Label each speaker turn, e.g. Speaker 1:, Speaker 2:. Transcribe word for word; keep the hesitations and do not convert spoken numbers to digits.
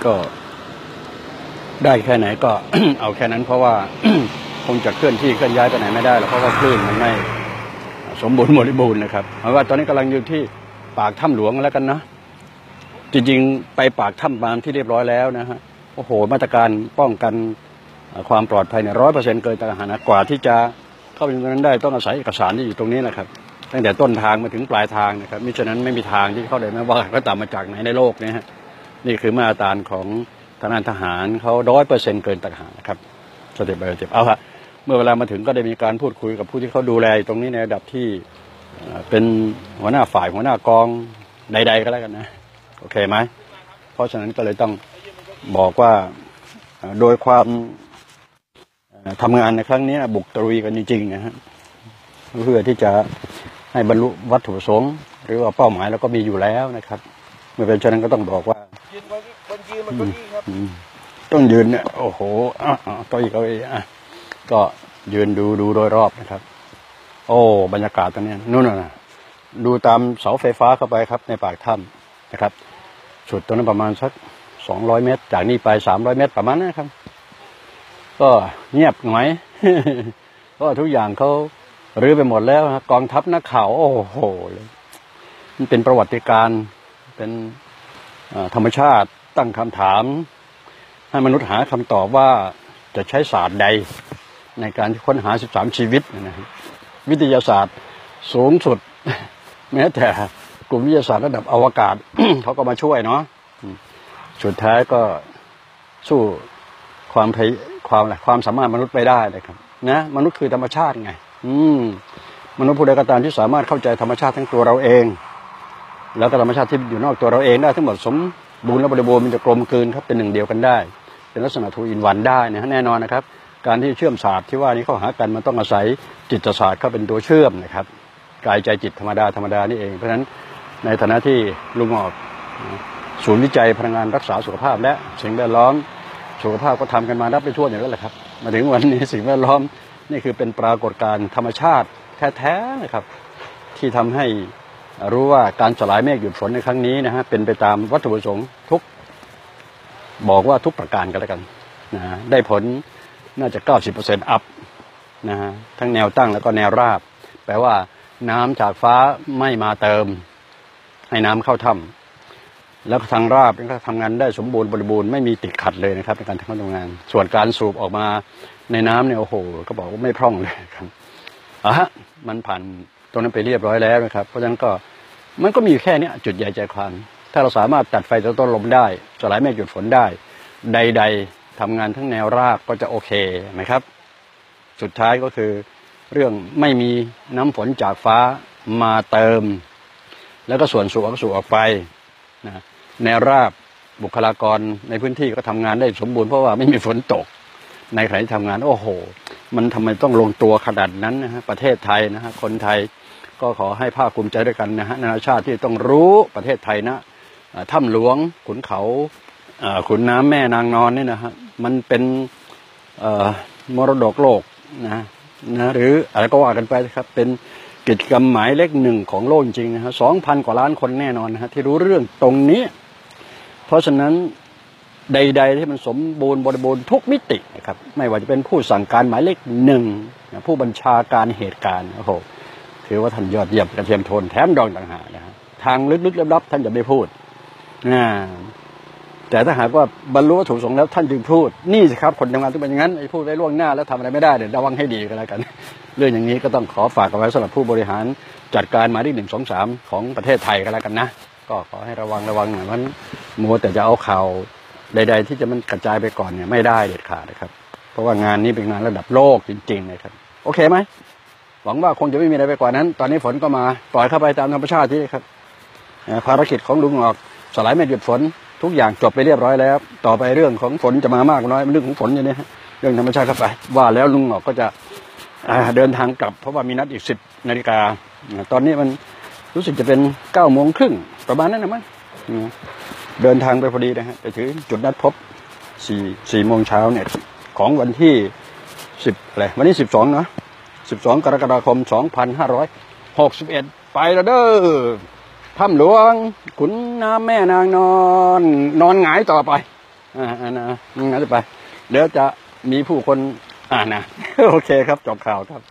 Speaker 1: ก็ได้แค่ไหนก็ เอาแค่นั้นเพราะว่า คงจะเคลื่อนที่เคลื่อนย้ายไปไหนไม่ได้หรอกเพราะว่าคลื่นมันไม่สมบูรณ์บริบูรณ์นะครับเพราะว่าตอนนี้กำลังอยู่ที่ปากถ้ำหลวงแล้วกันนะจริงๆไปปากถ้ำบานที่เรียบร้อยแล้วนะฮะโอ้โหมาตรการป้องกันความปลอดภัยเนี่ยร้อยเปอร์เซ็นต์เกินต่างหากกว่าที่จะเข้าไปตรงนั้นได้ต้องอาศัยเอกสารที่อยู่ตรงนี้นะครับตั้งแต่ต้นทางมาถึงปลายทางนะครับมิฉะนั้นไม่มีทางที่เข้าได้ไม่ว่าก็ตามมาจากไหนในโลกนี้ฮะนี่คือมาตรฐานของทางทหารเขาร้อยเปอร์เซ็นต์เกินต่างหากนะครับสเต็ปไปสเต็ปเอาฮะเมื่อเวลามาถึงก็ได้มีการพูดคุยกับผู้ที่เขาดูแลตรงนี้ในระดับที่เป็นหัวหน้าฝ่ายหัวหน้ากองใดๆก็แล้วกันนะโอเคไหมเพราะฉะนั้นก็เลยต้องบอกว่าโดยความทำงานในครั้งนี้บุกตรุยกันจริงๆนะฮะเพื่อที่จะให้บรรลุวัตถุประสงค์หรือว่าเป้าหมายเราก็มีอยู่แล้วนะครับเมื่อเป็นเช่นนั้นก็ต้องบอกว่า
Speaker 2: ยืนบนบนยืนมันก็ดีครับ
Speaker 1: ต้องยืนเนี่ยโอ้โหก็อีกก็อีกก็ยืนดูดูโดยรอบนะครับโอ้บรรยากาศตรงนี้นู่นน่ะดูตามเสาไฟฟ้าเข้าไปครับในปากถ้ำนะครับสุดตรงนั้นประมาณสักสองร้อยเมตรจากนี้ไปสามร้อยเมตรประมาณนั้นครับก็เงียบหน่อยเพราะทุกอย่างเขารื้อไปหมดแล้วกองทัพนักข่าวโอ้โหมันเป็นประวัติการณ์เป็นธรรมชาติตั้งคำถามให้มนุษย์หาคำตอบว่าจะใช้ศาสตร์ใดในการค้นหาสิบสามชีวิตนะวิทยาศาสตร์สูงสุดแม้แต่กลุ่มวิทยาศาสตร์ระดับอวกาศ เขาก็มาช่วยเนาะสุดท้ายก็สู้ความความความสามารถมนุษย์ไปได้นะครับนะมนุษย์คือธรรมชาติไงอืมมนุษย์ผู้ใดก็ตามที่สามารถเข้าใจธรรมชาติทั้งตัวเราเองแล้วก็ธรรมชาติที่อยู่นอกตัวเราเองได้ทั้งหมดสมบูรณ์และบริบูรณ์มันจะกลมกลืนครับเป็นหนึ่งเดียวกันได้เป็นลักษณะทูอินวันได้นะแน่นอนนะครับการที่เชื่อมศาสตร์ที่ว่านี้เข้าหากันมันต้องอาศัยจิตศาสตร์เข้าเป็นตัวเชื่อมนะครับกายใจจิตธรรมดาธรรมดานี่เองเพราะฉะนั้นในฐานะที่ลุงออกศูนย์วิจัยพลังงานรักษาสุขภาพและสิ่งแวดล้อมสุขภาพก็ทำกันมานับไปทั่วอย่างนั้นแหละครับมาถึงวันนี้สิ่งแวดล้อมนี่คือเป็นปรากฏการณ์ธรรมชาติแท้ๆนะครับที่ทำให้รู้ว่าการสลายเมฆหยุดฝนในครั้งนี้นะฮะเป็นไปตามวัตถุประสงค์ทุกบอกว่าทุกประการกันแล้วกันนะได้ผลน่าจะ เก้าสิบเปอร์เซ็นต์ อัพนะฮะทั้งแนวตั้งแล้วก็แนวราบแปลว่าน้ำจากฟ้าไม่มาเติมให้น้ำเข้าถ้ำแล้วทางราบก็ทำงานได้สมบูรณ์บริบูรณ์ไม่มีติดขัดเลยนะครับในการทำงานส่วนการสูบออกมาในน้ำเนี่ยโอ้โหก็บอกว่าไม่พร่องเลยครับอ่ะฮะมันผ่านตรงนั้นไปเรียบร้อยแล้วนะครับเพราะฉะนั้นก็มันก็มีแค่นี้จุดใหญ่ใจความถ้าเราสามารถตัดไฟจากต้นลมได้สลายเมฆหยุดฝนได้ใดๆทำงานทั้งแนวราบก็จะโอเคไหมครับสุดท้ายก็คือเรื่องไม่มีน้ำฝนจากฟ้ามาเติมแล้วก็ส่วนสูบก็สูบออกไปนะแนวราบบุคลากรในพื้นที่ก็ทำงานได้สมบูรณ์เพราะว่าไม่มีฝนตกในขณะที่ทำงานโอ้โหมันทำไมต้องลงตัวขนาดนั้นนะฮะประเทศไทยนะฮะคนไทยก็ขอให้ภาคภูมิใจด้วยกันนะฮะนานาชาติที่ต้องรู้ประเทศไทยนะถ้ำหลวงขุนเขาขุนน้ำแม่นางนอนนี่นะฮะมันเป็นมรดกโลกนะนะหรืออะไรก็ว่ากันไปครับเป็นกิจกรรมหมายเลขหนึ่งของโลกจริงนะฮะสองพันกว่าล้านคนแน่นอนนะฮะที่รู้เรื่องตรงนี้เพราะฉะนั้นใดๆที่มันสมบูรณ์บริบูรณ์ทุกมิตินะครับไม่ว่าจะเป็นผู้สั่งการหมายเลขหนึ่งผู้บัญชาการเหตุการณ์โอ้โหถือว่าท่านยอดเยี่ยมกระเทียมโทนแถมดองต่างหากนะฮะทางลึกๆลับๆท่านจะไม่พูดนะแต่ถ้าหากว่าบรรลุวัตถุประสงค์แล้วท่านจึงพูดนี่สิครับคนทำงานต้องเป็นอย่างนั้นไอ้พูดไว้ล่วงหน้าแล้วทำอะไรไม่ได้เดี๋ยวระวังให้ดีก็แล้วกันเรื่องอย่างนี้ก็ต้องขอฝากเอาไว้สำหรับผู้บริหารจัดการหมายเลขหนึ่งสองสามของประเทศไทยก็แล้วกันนะก็ขอให้ระวังระวังหน่อยมันมัวแต่จะเอาข่าวใดๆที่จะมันกระจายไปก่อนเนี่ยไม่ได้เด็ดขาดนะครับเพราะว่างานนี้เป็นงานระดับโลกจริงๆนะครับโอเคไหมหวังว่าคงจะไม่มีอะไรไปกว่านั้นตอนนี้ฝนก็มาปล่อยเข้าไปตามธรรมชาติที่ครับภารกิจของลุงออกสลายเมฆหยุดฝนทุกอย่างจบไปเรียบร้อยแล้วต่อไปเรื่องของฝนจะมามากน้อยเรื่องของฝนอย่างนี้เรื่องธรรมชาติเข้าไปว่าแล้วลุงออกก็จะเดินทางกลับเพราะว่ามีนัดอีกสิบนาฬิกาตอนนี้มันรู้สึกจะเป็นเก้าโมงครึ่งประมาณนั้นนะมั้งเดินทางไปพอดีนะฮะไปถึงจุดนัดพบสี่สี่โมงเช้าเนี่ยของวันที่สิบอะไรวันนี้สิบสองเนาะสิบสองกรกฎาคมสองพันห้าร้อยหกสิบเอ็ดไปแล้วเด้อถ้ำหลวงขุนน้ำแม่นางนอนนอนหงายต่อไปอ่าอ่านะงั้นไปเดี๋ยวจะมีผู้คนอ่านะ โอเคครับจบข่าวครับ